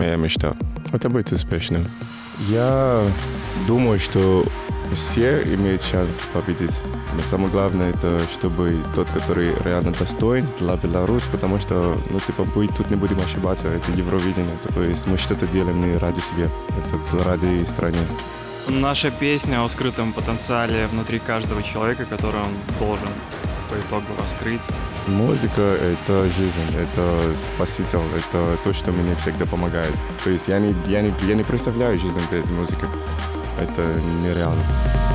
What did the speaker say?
моя мечта. Это быть успешным. Я думаю, что все имеют шанс победить. Но самое главное, это чтобы тот, который реально достоин для Беларуси, потому что, мы тут не будем ошибаться, это Евровидение. То есть мы что-то делаем не ради себя, это ради страны. Наша песня о скрытом потенциале внутри каждого человека, который он должен по итогу раскрыть. Музыка — это жизнь, это спаситель, это то, что мне всегда помогает. То есть я не представляю жизнь без музыки. Это нереально.